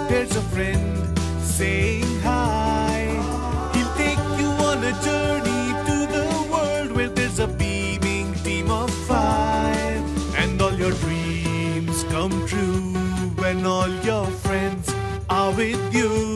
there's a friend saying hi. He'll take you on a journey to the world where there's a beaming team of five. And all your dreams come true when all your friends are with you.